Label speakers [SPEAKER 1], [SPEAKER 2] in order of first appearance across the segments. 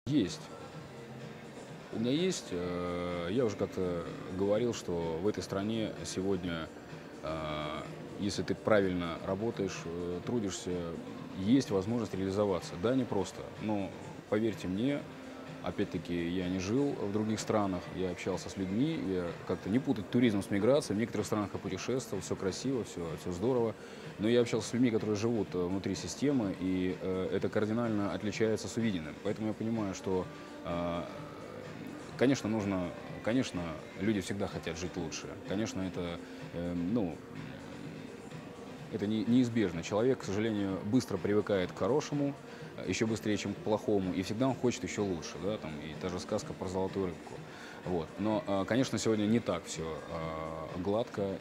[SPEAKER 1] Есть. У меня есть, я уже как-то говорил, что в этой стране сегодня, если ты правильно работаешь, трудишься, есть возможность реализоваться. Да, непросто, но поверьте мне, опять-таки, я не жил в других странах, я общался с людьми, я как-то не путать туризм с миграцией. В некоторых странах я путешествовал, все красиво, все здорово, но я общался с людьми, которые живут внутри системы, и это кардинально отличается с увиденным. Поэтому я понимаю, что, конечно, конечно, люди всегда хотят жить лучше. Конечно, это, ну, это неизбежно. Человек, к сожалению, быстро привыкает к хорошему, еще быстрее, чем к плохому, и всегда он хочет еще лучше, да, там, и та же сказка про золотую рыбку. Вот. Но, конечно, сегодня не так все гладко,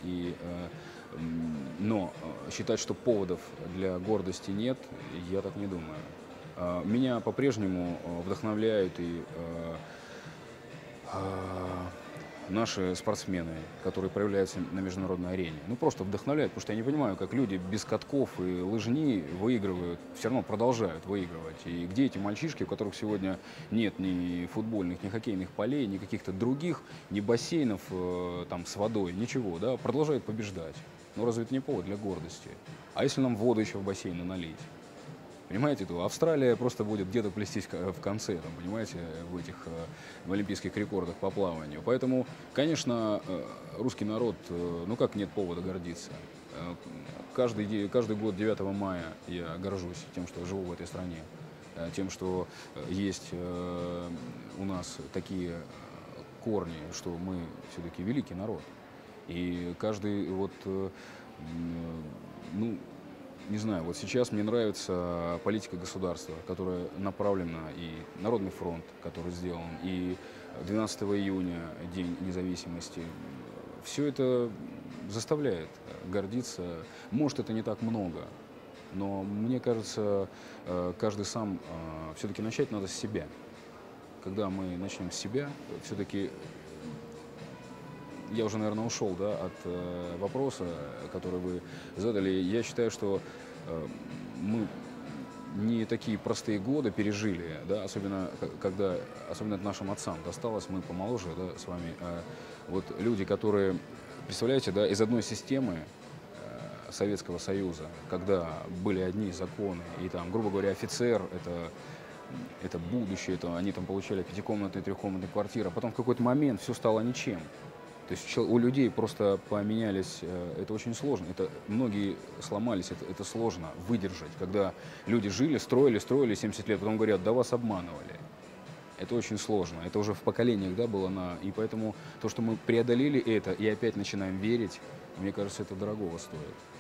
[SPEAKER 1] но считать, что поводов для гордости нет, я так не думаю. Меня по-прежнему вдохновляют и а, наши спортсмены, которые проявляются на международной арене. Ну, просто вдохновляют, потому что я не понимаю, как люди без катков и лыжни выигрывают, все равно продолжают выигрывать. И где эти мальчишки, у которых сегодня нет ни футбольных, ни хоккейных полей, ни каких-то других, ни бассейнов там с водой, ничего, да, продолжают побеждать. Ну, разве это не повод для гордости? А если нам воду еще в бассейны налить? Понимаете, то Австралия просто будет где-то плестись в конце, там, понимаете, в олимпийских рекордах по плаванию. Поэтому, конечно, русский народ, ну как нет повода гордиться. Каждый год 9 мая я горжусь тем, что живу в этой стране, тем, что есть у нас такие корни, что мы все-таки великий народ. И каждый ну, не знаю, вот сейчас мне нравится политика государства, которая направлена, и Народный фронт, который сделан, и 12 июня, День независимости. Все это заставляет гордиться. Может, это не так много, но мне кажется, каждый сам все-таки начать надо с себя. Когда мы начнем с себя, все-таки я уже, наверное, ушел, да, от вопроса, который вы задали. Я считаю, что мы не такие простые годы пережили, да, особенно особенно это нашим отцам досталось, мы помоложе, да, с вами. Вот люди, которые, представляете, да, из одной системы Советского Союза, когда были одни законы, и там, грубо говоря, офицер это будущее, это они там получали пятикомнатные, трехкомнатные квартиры, а потом в какой-то момент все стало ничем. То есть у людей просто поменялись, это очень сложно, это многие сломались, это сложно выдержать, когда люди жили, строили 70 лет, потом говорят, да вас обманывали. Это очень сложно, это уже в поколениях, да, было, и поэтому то, что мы преодолели это и опять начинаем верить, мне кажется, это дорогого стоит.